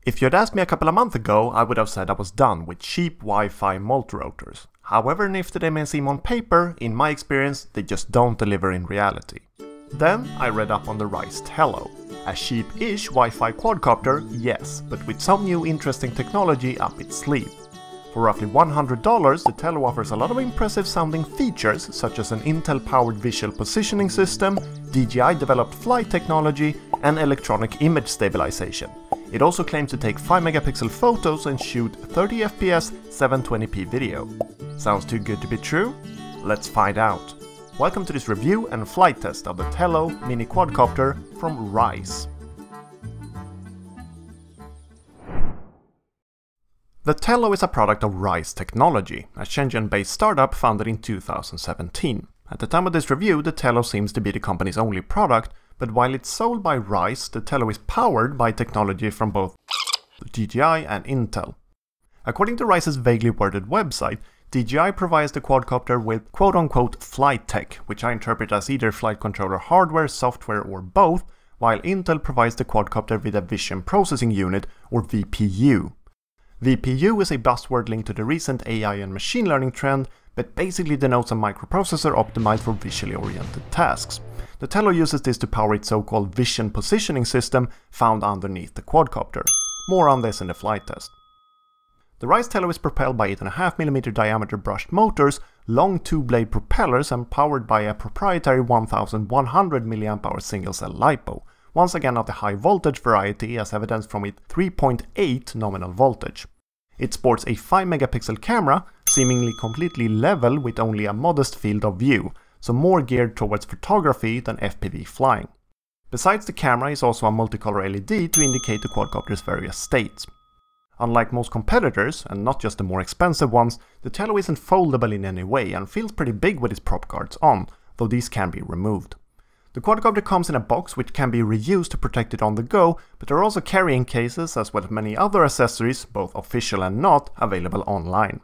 If you had asked me a couple of months ago, I would have said I was done with cheap Wi-Fi multirotors. However nifty they may seem on paper, in my experience they just don't deliver in reality. Then I read up on the Ryze Tello. A cheap-ish Wi-Fi quadcopter, yes, but with some new interesting technology up its sleeve. For roughly $100, the Tello offers a lot of impressive sounding features, such as an Intel-powered visual positioning system, DJI-developed flight technology, and electronic image stabilization. It also claims to take 5-megapixel photos and shoot 30 FPS 720p video. Sounds too good to be true? Let's find out. Welcome to this review and flight test of the Tello mini quadcopter from Ryze. The Tello is a product of Ryze Technology, a Shenzhen-based startup founded in 2017. At the time of this review, the Tello seems to be the company's only product, but while it's sold by Ryze, the Tello is powered by technology from both DJI and Intel. According to Ryze's vaguely worded website, DJI provides the quadcopter with quote-unquote flight tech, which I interpret as either flight controller hardware, software or both, while Intel provides the quadcopter with a vision processing unit or VPU. VPU is a buzzword linked to the recent AI and machine learning trend, but basically denotes a microprocessor optimized for visually oriented tasks. The Tello uses this to power its so-called vision positioning system found underneath the quadcopter. More on this in the flight test. The Ryze Tello is propelled by 8.5mm diameter brushed motors, long two-blade propellers and powered by a proprietary 1100 mAh single-cell LiPo, once again of the high voltage variety as evidenced from its 3.8 nominal voltage. It sports a 5-megapixel camera, seemingly completely level with only a modest field of view, so more geared towards photography than FPV flying. Besides the camera is also a multicolor LED to indicate the quadcopter's various states. Unlike most competitors, and not just the more expensive ones, the Tello isn't foldable in any way and feels pretty big with its prop guards on, though these can be removed. The quadcopter comes in a box which can be reused to protect it on the go, but there are also carrying cases as well as many other accessories, both official and not, available online.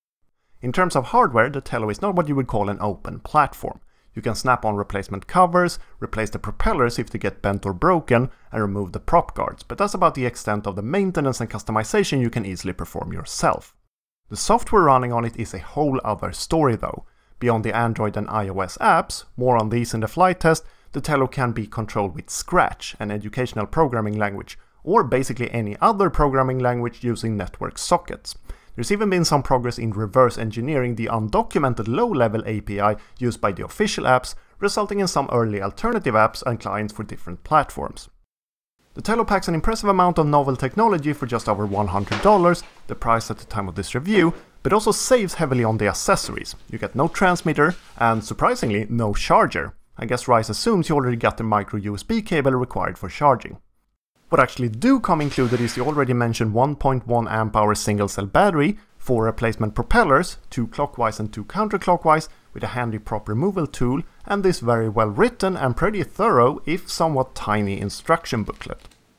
In terms of hardware, the Tello is not what you would call an open platform. You can snap on replacement covers, replace the propellers if they get bent or broken, and remove the prop guards, but that's about the extent of the maintenance and customization you can easily perform yourself. The software running on it is a whole other story though. Beyond the Android and iOS apps, more on these in the flight test, the Tello can be controlled with Scratch, an educational programming language, or basically any other programming language using network sockets. There's even been some progress in reverse engineering the undocumented low-level API used by the official apps, resulting in some early alternative apps and clients for different platforms. The Tello packs an impressive amount of novel technology for just over $100, the price at the time of this review, but also saves heavily on the accessories. You get no transmitter and, surprisingly, no charger. I guess Ryze assumes you already got the micro USB cable required for charging. What actually do come included is the already mentioned 1.1 amp-hour single-cell battery, 4 replacement propellers, 2 clockwise and 2 counterclockwise, with a handy prop removal tool, and this very well written and pretty thorough, if somewhat tiny, instruction booklet.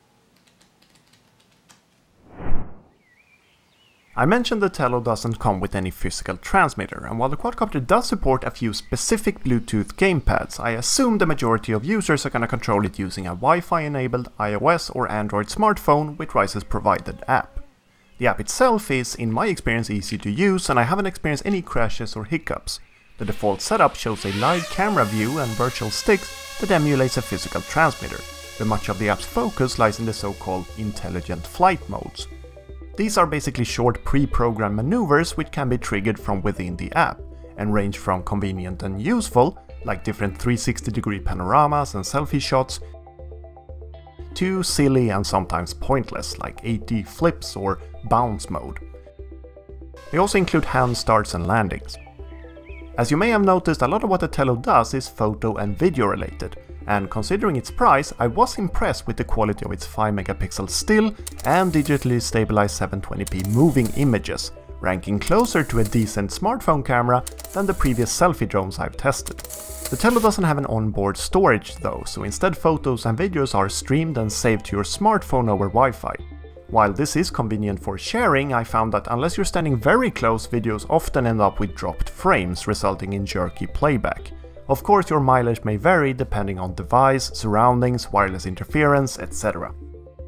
I mentioned the Tello doesn't come with any physical transmitter, and while the quadcopter does support a few specific Bluetooth gamepads, I assume the majority of users are gonna control it using a Wi-Fi enabled iOS or Android smartphone with Ryze's provided app. The app itself is, in my experience, easy to use, and I haven't experienced any crashes or hiccups. The default setup shows a live camera view and virtual sticks that emulates a physical transmitter, but much of the app's focus lies in the so-called intelligent flight modes. These are basically short pre-programmed maneuvers which can be triggered from within the app, and range from convenient and useful, like different 360-degree panoramas and selfie shots, to silly and sometimes pointless, like AT flips or bounce mode. They also include hand starts and landings. As you may have noticed, a lot of what the Tello does is photo and video related, and considering its price, I was impressed with the quality of its 5-megapixel still and digitally stabilized 720p moving images, ranking closer to a decent smartphone camera than the previous selfie drones I've tested. The Tello doesn't have an onboard storage though, so instead photos and videos are streamed and saved to your smartphone over Wi-Fi. While this is convenient for sharing, I found that unless you're standing very close, videos often end up with dropped frames, resulting in jerky playback. Of course, your mileage may vary depending on device, surroundings, wireless interference, etc.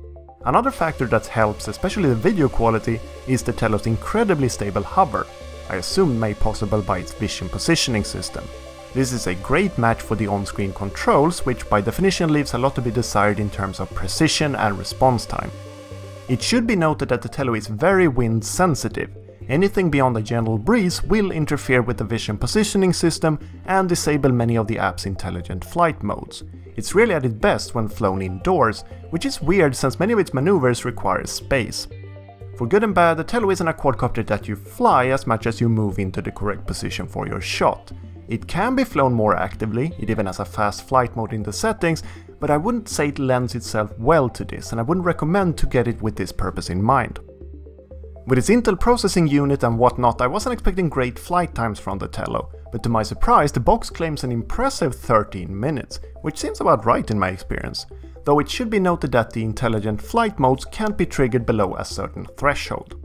Another factor that helps, especially the video quality, is the Tello's incredibly stable hover, I assume made possible by its vision positioning system. This is a great match for the on-screen controls, which by definition leaves a lot to be desired in terms of precision and response time. It should be noted that the Tello is very wind sensitive. Anything beyond a gentle breeze will interfere with the vision positioning system and disable many of the app's intelligent flight modes. It's really at its best when flown indoors, which is weird since many of its maneuvers require space. For good and bad, the Tello isn't a quadcopter that you fly as much as you move into the correct position for your shot. It can be flown more actively, it even has a fast flight mode in the settings, but I wouldn't say it lends itself well to this, and I wouldn't recommend to get it with this purpose in mind. With its Intel processing unit and whatnot, I wasn't expecting great flight times from the Tello, but to my surprise the box claims an impressive 13 minutes, which seems about right in my experience, though it should be noted that the intelligent flight modes can't be triggered below a certain threshold.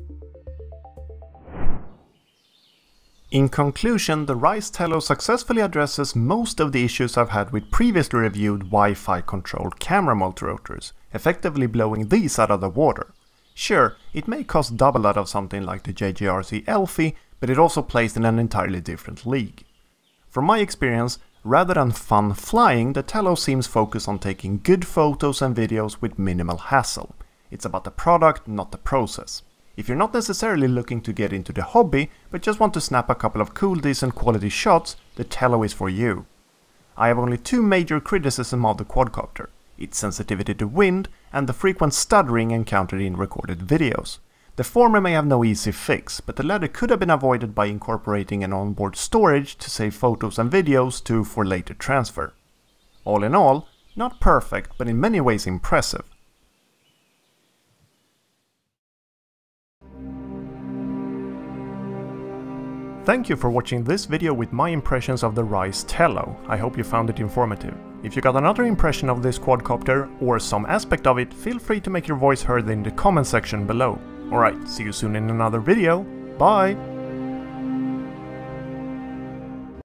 In conclusion, the Ryze Tello successfully addresses most of the issues I've had with previously reviewed Wi-Fi controlled camera multirotors, effectively blowing these out of the water. Sure, it may cost double that of something like the JGRC Elfie, but it also plays in an entirely different league. From my experience, rather than fun flying, the Tello seems focused on taking good photos and videos with minimal hassle. It's about the product, not the process. If you're not necessarily looking to get into the hobby, but just want to snap a couple of cool decent quality shots, the Tello is for you. I have only two major criticisms of the quadcopter: its sensitivity to wind and the frequent stuttering encountered in recorded videos. The former may have no easy fix, but the latter could have been avoided by incorporating an onboard storage to save photos and videos for later transfer. All in all, not perfect, but in many ways impressive. Thank you for watching this video with my impressions of the Ryze Tello. I hope you found it informative. If you got another impression of this quadcopter, or some aspect of it, feel free to make your voice heard in the comment section below. Alright, see you soon in another video. Bye!